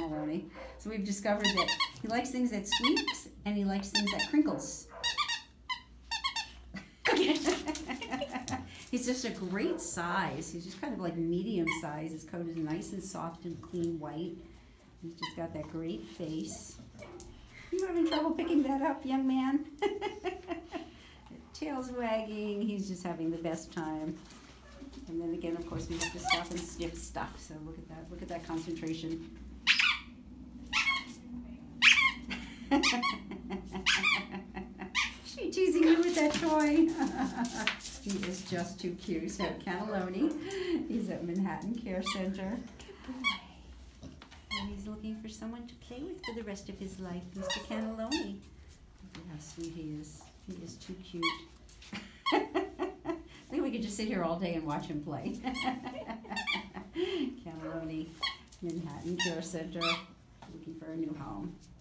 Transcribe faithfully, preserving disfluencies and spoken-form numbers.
Cannelloni. So we've discovered that he likes things that squeaks and he likes things that crinkles. He's just a great size. He's just kind of like medium size. His coat is nice and soft and clean white. He's just got that great face. You having trouble picking that up, young man? Tail's wagging. He's just having the best time. And then again, of course, we have to stop and sniff stuff. So look at that. Look at that concentration. She teasing you with that toy. He is just too cute. So Cannelloni, he's at Manhattan Care Center. Good boy. And he's looking for someone to play with for the rest of his life, Mister Cannelloni. Look at how sweet he is. He is too cute. I think we could just sit here all day and watch him play. Cannelloni, Manhattan Care Center, looking for a new home.